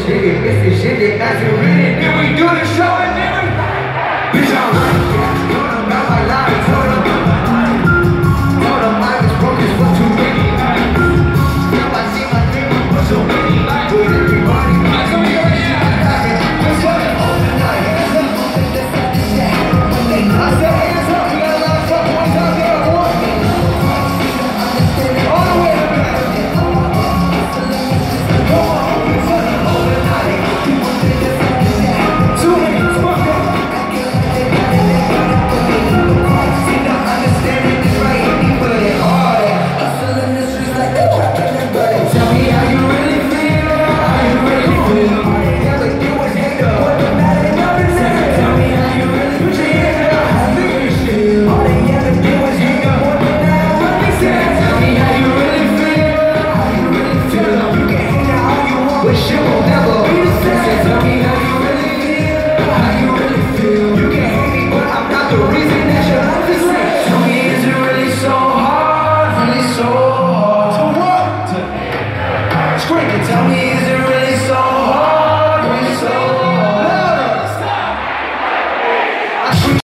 shit, it's the shit that got you ready. Then we do the show and then we bitch, I'm like, told them about my life, told them I was broke as fuck too many. Now I see my name for so many. With everybody, I told you already. What's up? I said hands up, we got a lot of fuck boys out there. All the way to the back. Come on, 2 minutes, fuck up. Tell me how you really feel, how you really feel. Never do a nigga, what the matter, nothing. Tell me how you really put your hand up, how you feel. All they ever do is hang up, what the matter, what they say. Tell me how you really feel, how you really feel. You can hang out all you want, but shit will never